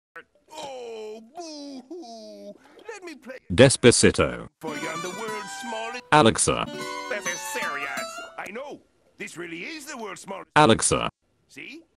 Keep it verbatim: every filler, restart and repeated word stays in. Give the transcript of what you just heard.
Oh, boo-hoo. Let me play Despacito. for you. I'm the world's smallest. Alexa. This is serious. I know. This really is the world's smallest. Alexa. See?